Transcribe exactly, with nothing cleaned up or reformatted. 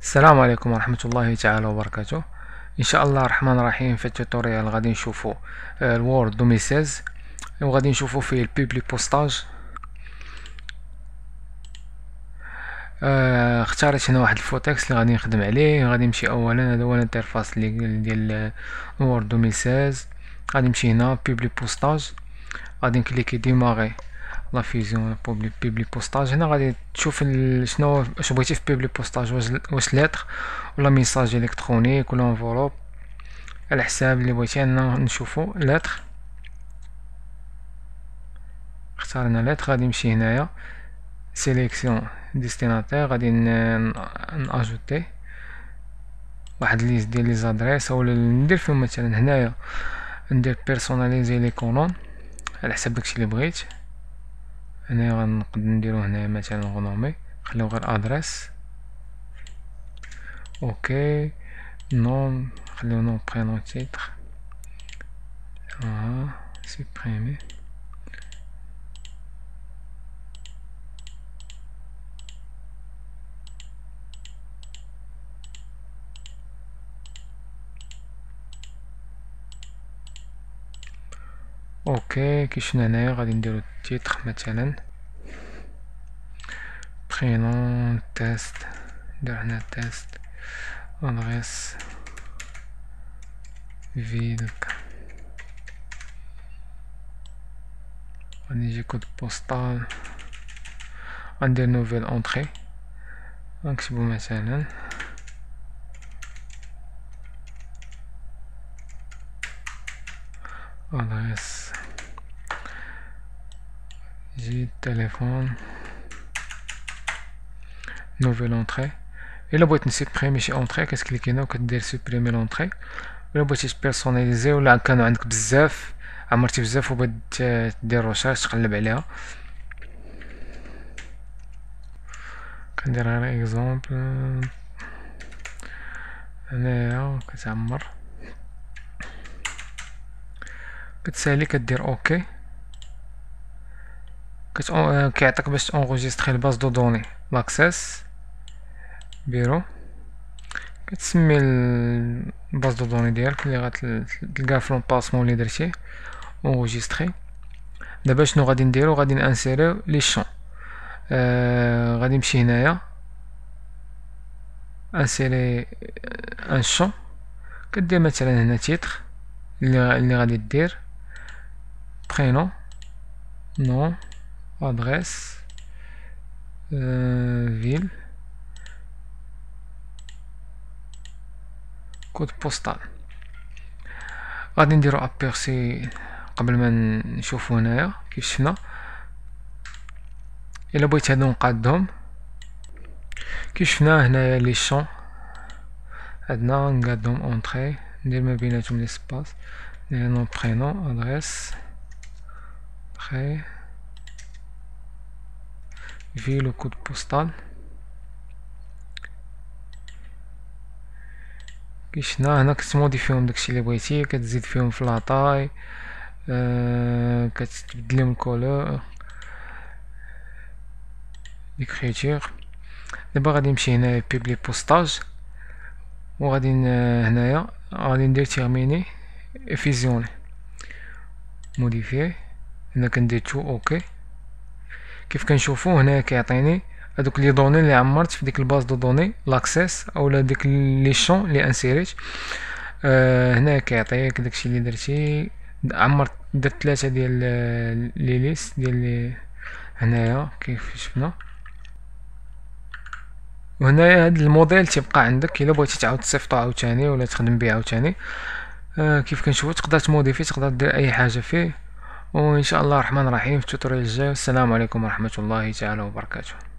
السلام عليكم ورحمة الله تعالى وبركاته. ان شاء الله الرحمن الرحيم. في التوتوريال غادي نشوفو آه، الوورد ألفين وستة عشر وغادي نشوفو فيه البيبلي بوستاج. آه، اختاريت هنا واحد الفوتكس اللي غادي نخدم عليه. غادي نمشي اولا، هذا هو الانترفاس اللي ديال الوورد ألفين وستة عشر. غادي نمشي هنا بيبلي بوستاج، غادي نكليكي ديماغي لا فيزيون بيبلي بوستاج. هنا غادي تشوف ال- شنو واش بغيتي في بيبلي بوستاج، واش واش لتر ولا ميساج الكترونيك ولا انفولوب، على حساب اللي بغيتي. انا نشوفو لتر، اختارنا لتر. غادي نمشي هنايا سيليكسيون ديستيناتير، غادي ناجوتي واحد ليست ديال لي زادريس، اولا ندير فيهم مثلا هنايا ندير بيرسوناليزي لي كولون على حساب داكشي اللي بغيت. هنايا غنقدر نديرو هنايا مثلا غنومي، نخليو غير ادريس. اوكي، نوم نخليو نوم برينون تيتر. اه سوبريمي. اوكي، كي شفنا هنايا غادي نديرو التيتر مثلا برينون تيست، ندير هنا تيست ادريس فيل. غادي نجي كود بوستال، غندير نوفيل اونطري، غنكتبو مثلا ادريس جي التليفون نوفيل اونطري. الا بغيت نسيبريمي شي اونطري كتكليكي هنا وكدير سوبريمي لونطري. الا بغيتي تبيرسوناليزي ولا كانوا عندك بزاف، عمرتي بزاف وبغيت دير روشارج تقلب عليها، كندير غير اكزومبل هنايا كتعمر، كتسالي كدير اوكي. كت كيعطيك باش تونغوجيستري الباز دو دوني لاكسيس بيرو. كتسمي الباز دو دوني ديالك اللي غتلقاه في لومباسمون اللي درتيه اونغوجيستري. دابا شنو غادي نديرو؟ غادي نانسيريو لي شون. آه غادي نمشي هنايا انسيري ان شون، كدير مثلا هنا تيتر اللي اللي غادي دير برينون نون ادريس فيل كود بوستال. غادي نديرو ابيرسي قبل ما نشوفو هنايا كيف شفنا. الا بغيت هادو نقادهم كيف شفنا هنايا لي شون، عندنا نقادهم اونطري، ندير ما بيناتهم لي سباس، ندير نون برينون ادريس تري فيل كود بوستال. كي شفنا هنا كتموديفيهم داكشي اللي بغيتي، كتزيد فيهم في لاطاي، أه كتبدلهم الكولور ليكريتور. دابا غادي نمشي هنايا بيبلي بوستاج، وغادي هنايا غادي ندير تيرميني فيزيوني موديفي. هنا كندير تو اوكي. كيف كنشوفو هنايا كيعطيني هادوك لي دوني اللي عمرت في ديك الباز دو دوني لاكسيس اولا ديك لي شون اللي انسيريت. آه هنا كيعطيك داكشي اللي درتي. عمرت درت ثلاثة ديال لي ليست ديال لي هنايا كيف شفنا. وهنايا هاد الموديل تيبقى عندك الا بغيتي تعاود تصيفطو عاوتاني ولا تخدم بيه عاوتاني. آه كيف كنشوفو تقدر تموديفي، تقدر دير اي حاجه فيه. وان شاء الله الرحمن الرحيم في التوتوريال الجاي. والسلام عليكم ورحمه الله تعالى وبركاته.